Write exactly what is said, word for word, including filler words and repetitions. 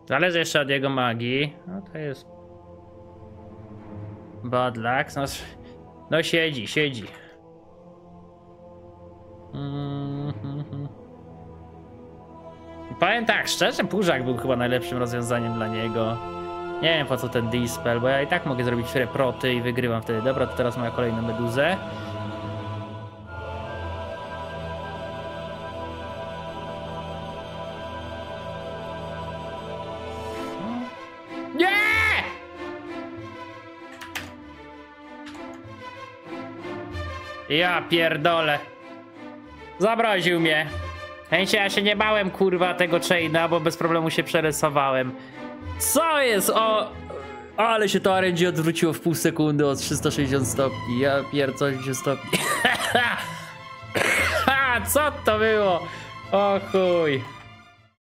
Zależy jeszcze od jego magii. No to jest... Bad luck. No, no siedzi, siedzi. Mm -hmm. Powiem tak, szczerze, Purzak był chyba najlepszym rozwiązaniem dla niego. Nie wiem po co ten dispel, bo ja i tak mogę zrobić reproty i wygrywam wtedy. Dobra, to teraz moja kolejna meduzę. Nie! Ja pierdolę. Zamroził mnie. Ja się nie bałem, kurwa, tego chaina, bo bez problemu się przerysowałem. Co jest? O! Ale się to R N G odwróciło w pół sekundy o trzysta sześćdziesiąt stopni. Ja pierdolę stopni. Co to było? O chuj.